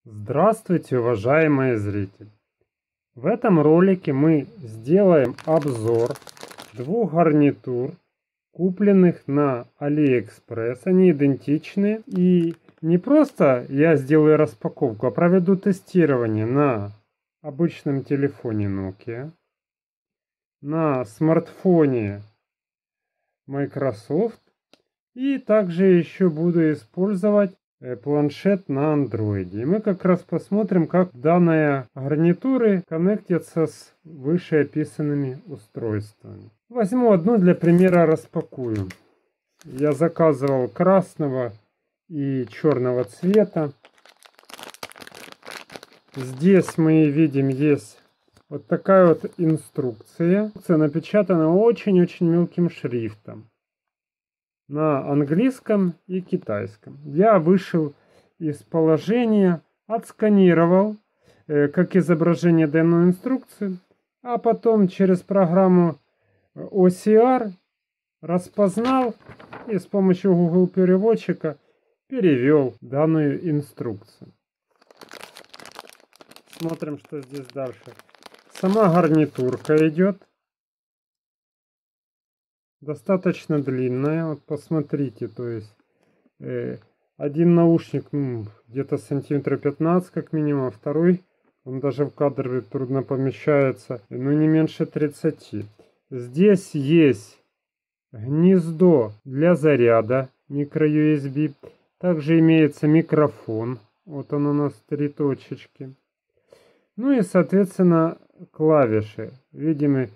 Здравствуйте, уважаемые зрители! В этом ролике мы сделаем обзор двух гарнитур, купленных на AliExpress. Они идентичны. И не просто я сделаю распаковку, а проведу тестирование на обычном телефоне Nokia, на смартфоне Microsoft, и также еще буду использовать планшет на андроиде. И мы как раз посмотрим, как данные гарнитуры коннектятся с вышеописанными устройствами. Возьму одну для примера, распакую. Я заказывал красного и черного цвета. Здесь мы видим, есть вот такая вот инструкция. Инструкция напечатана очень-очень мелким шрифтом на английском и китайском. Я вышел из положения, отсканировал как изображение данную инструкцию, а потом через программу OCR распознал и с помощью Google переводчика перевел данную инструкцию. Смотрим, что здесь дальше. Сама гарнитурка идет. Достаточно длинная, вот посмотрите, то есть один наушник где-то сантиметра 15 как минимум, а второй, он даже в кадре трудно помещается, но не меньше 30. Здесь есть гнездо для заряда micro-USB, также имеется микрофон, вот он у нас 3 точечки, ну и соответственно клавиши, видим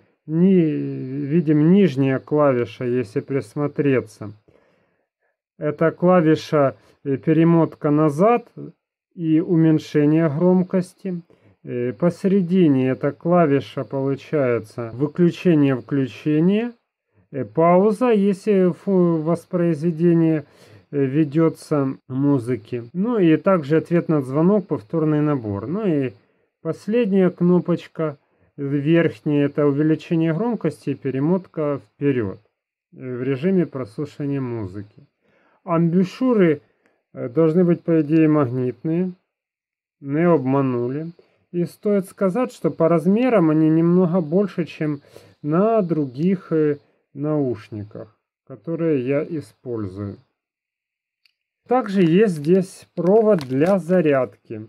нижняя клавиша, если присмотреться. Это клавиша перемотка назад и уменьшение громкости. Посередине эта клавиша получается выключение-включение. Пауза, если воспроизведение ведется музыки. Ну и также ответ на звонок, повторный набор. Ну и последняя кнопочка верхняя, это увеличение громкости и перемотка вперед в режиме прослушивания музыки. Амбушюры должны быть, по идее, магнитные. Не обманули. И стоит сказать, что по размерам они немного больше, чем на других наушниках, которые я использую. Также есть здесь провод для зарядки.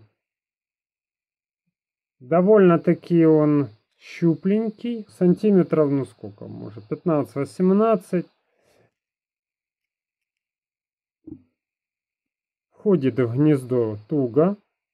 Довольно-таки он щупленький, сантиметров, ну сколько, может, 15-18. Входит в гнездо туго.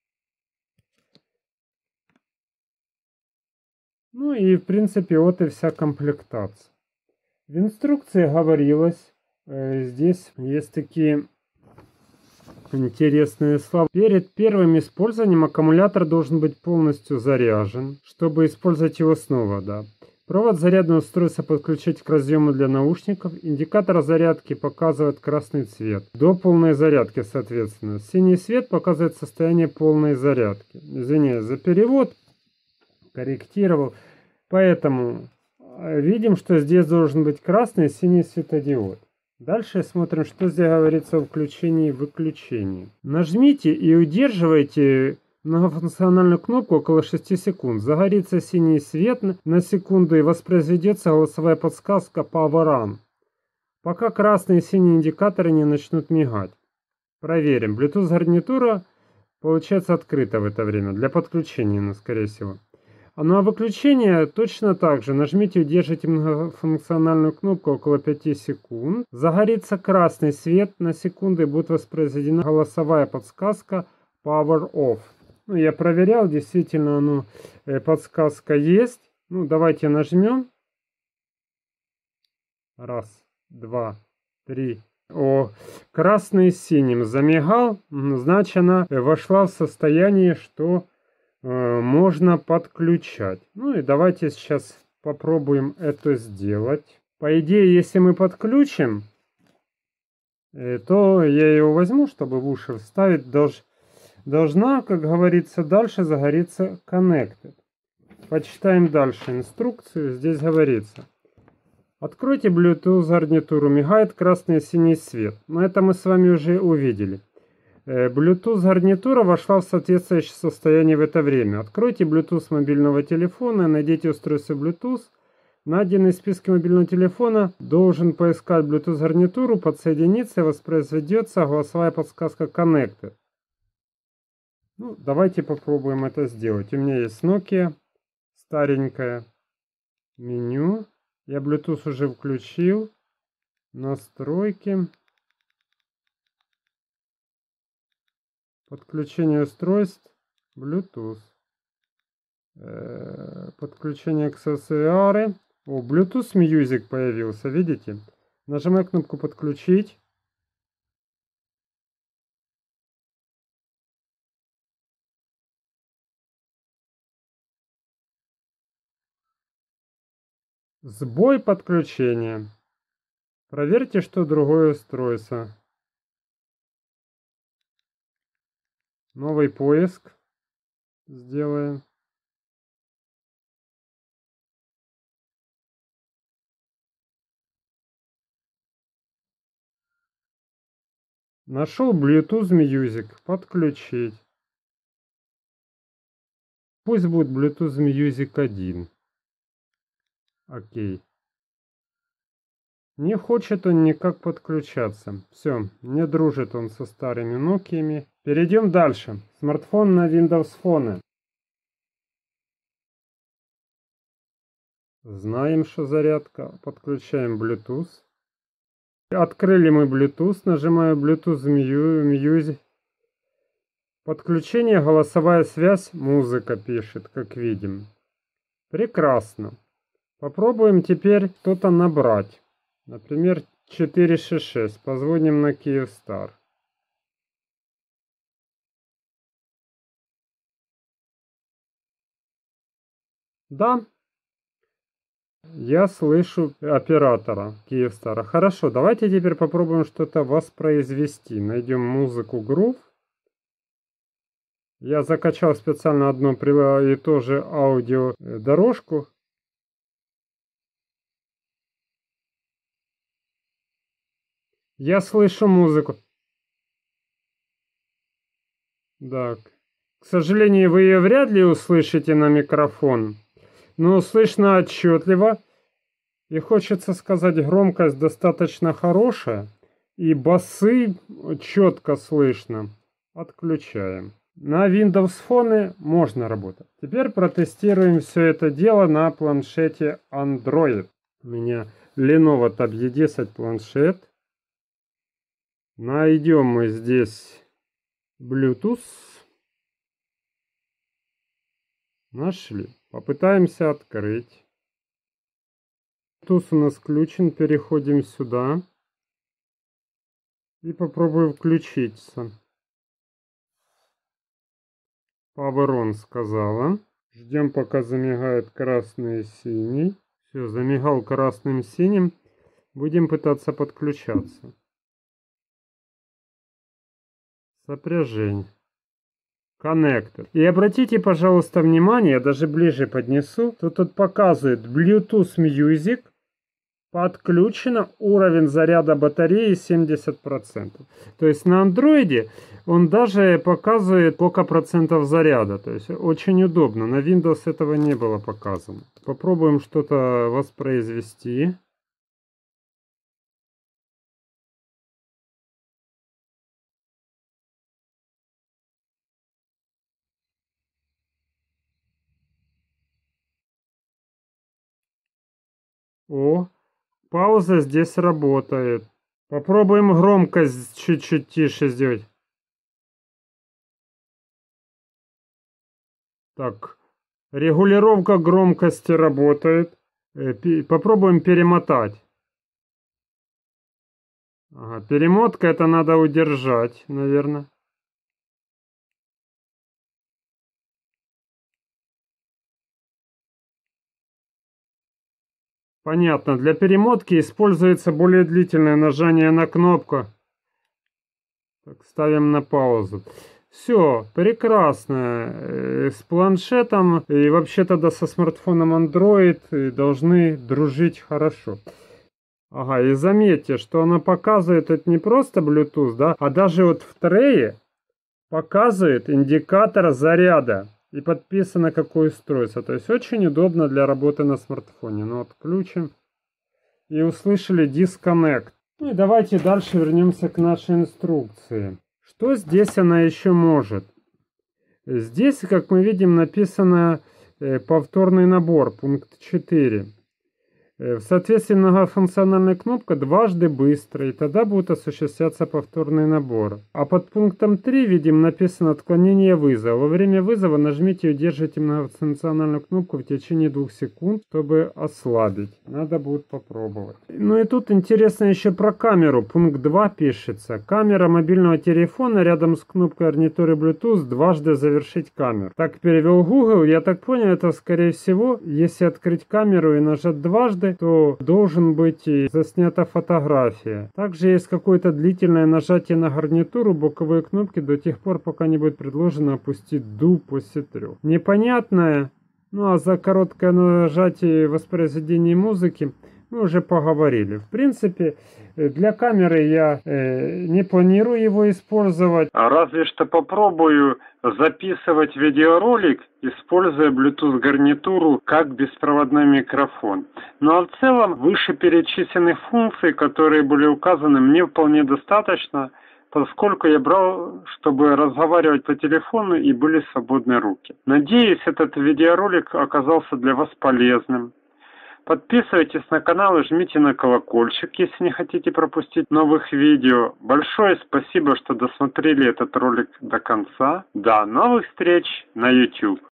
Ну и в принципе вот и вся комплектация. В инструкции говорилось, здесь есть такие интересные слова. Перед первым использованием аккумулятор должен быть полностью заряжен, чтобы использовать его снова, да. Провод зарядного устройства подключить к разъему для наушников. Индикатор зарядки показывает красный цвет. До полной зарядки, соответственно. Синий свет показывает состояние полной зарядки. Извиняюсь за перевод. Корректировал. Поэтому видим, что здесь должен быть красный и синий светодиод. Дальше смотрим, что здесь говорится о включении и выключении. Нажмите и удерживайте многофункциональную кнопку около 6 секунд. Загорится синий свет на секунду и воспроизведется голосовая подсказка Power On, пока красные и синие индикаторы не начнут мигать. Проверим. Bluetooth гарнитура получается открыта в это время для подключения, скорее всего. Ну а выключение точно так же. Нажмите и удержите многофункциональную кнопку около 5 секунд. Загорится красный свет на секунду и будет воспроизведена голосовая подсказка Power Off. Ну, я проверял, действительно, подсказка есть. Ну, давайте нажмем. Раз, два, три. О, красный с синим замигал. Значит, она вошла в состояние, что можно подключать. Ну и давайте сейчас попробуем это сделать. По идее, если мы подключим, то я его возьму, чтобы в уши вставить. Должна, как говорится, дальше загореться Connected. Почитаем дальше инструкцию. Здесь говорится: откройте Bluetooth гарнитуру, мигает красный и синий свет. Но это мы с вами уже увидели. Bluetooth гарнитура вошла в соответствующее состояние в это время. Откройте Bluetooth мобильного телефона, найдите устройство Bluetooth. Найденный в списке мобильного телефона должен поискать Bluetooth гарнитуру, подсоединиться и воспроизведется голосовая подсказка Connected. Ну, давайте попробуем это сделать. У меня есть Nokia, старенькая. Меню. Я Bluetooth уже включил. Настройки. Подключение устройств. Bluetooth. Подключение аксессуары. О, Bluetooth Music появился, видите? Нажимаю кнопку «Подключить». Сбой подключения. Проверьте, что другое устройство. Новый поиск сделаем. Нашел Bluetooth Music. Подключить. Пусть будет Bluetooth Music 1. Окей. Не хочет он никак подключаться. Все, не дружит он со старыми Nokia'ми. Перейдем дальше. Смартфон на Windows Phone. Знаем, что зарядка. Подключаем Bluetooth. Открыли мы Bluetooth. Нажимаю Bluetooth Music. Подключение, голосовая связь, музыка пишет, как видим. Прекрасно. Попробуем теперь что-то набрать. Например, 466. Позвоним на Kyivstar. Да. Я слышу оператора Kyivstar. Хорошо, давайте теперь попробуем что-то воспроизвести. Найдем музыку Groove. Я закачал специально одно и то же аудиодорожку. Я слышу музыку. Так. К сожалению, вы ее вряд ли услышите на микрофон. Но слышно отчетливо. И хочется сказать, громкость достаточно хорошая. И басы четко слышно. Отключаем. На Windows Phone можно работать. Теперь протестируем все это дело на планшете Android. У меня Lenovo Tab E10 планшет. Найдем мы здесь Bluetooth. Нашли. Попытаемся открыть. Bluetooth у нас включен. Переходим сюда. И попробуем включиться. Power on сказала. Ждем, пока замигает красный и синий. Все, замигал красным и синим. Будем пытаться подключаться. Сопряжение. Connected. И обратите, пожалуйста, внимание, я даже ближе поднесу. Тут показывает Bluetooth Music. Подключено, уровень заряда батареи 70%. То есть на андроиде он даже показывает сколько процентов заряда. То есть очень удобно. На Windows этого не было показано. Попробуем что-то воспроизвести. О, пауза здесь работает. Попробуем громкость чуть-чуть тише сделать. Так, регулировка громкости работает. Попробуем перемотать. Ага, перемотка это надо удержать, наверное. Понятно. Для перемотки используется более длительное нажание на кнопку. Так, ставим на паузу. Все, прекрасно. С планшетом и вообще тогда со смартфоном Android должны дружить хорошо. Ага, и заметьте, что она показывает это не просто Bluetooth, да, а даже вот в трее показывает индикатор заряда и подписано какое устройство. То есть очень удобно для работы на смартфоне. Ну, отключим. И услышали Disconnect. Ну и давайте дальше вернемся к нашей инструкции. Что здесь она еще может? Здесь, как мы видим, написано повторный набор, пункт 4. В соответствии многофункциональная кнопка дважды быстро, и тогда будет осуществляться повторный набор. А под пунктом 3, видим, написано отклонение вызова. Во время вызова нажмите и удержите многофункциональную кнопку в течение 2 секунд, чтобы ослабить. Надо будет попробовать. Ну и тут интересно еще про камеру. Пункт 2 пишется. Камера мобильного телефона рядом с кнопкой гарнитуры Bluetooth дважды завершить камеру. Так перевел Google. Я так понял, это скорее всего, если открыть камеру и нажать дважды, то должен быть и заснята фотография. Также есть какое-то длительное нажатие на гарнитуру боковой кнопки до тех пор, пока не будет предложено опустить Do после 3. Непонятное, ну а за короткое нажатие воспроизведения музыки мы уже поговорили. В принципе, для камеры я не планирую его использовать. А разве что попробую записывать видеоролик, используя Bluetooth гарнитуру как беспроводной микрофон. Ну а в целом вышеперечисленных функций, которые были указаны, мне вполне достаточно, поскольку я брал, чтобы разговаривать по телефону и были свободны руки. Надеюсь, этот видеоролик оказался для вас полезным. Подписывайтесь на канал и жмите на колокольчик, если не хотите пропустить новых видео. Большое спасибо, что досмотрели этот ролик до конца. До новых встреч на YouTube.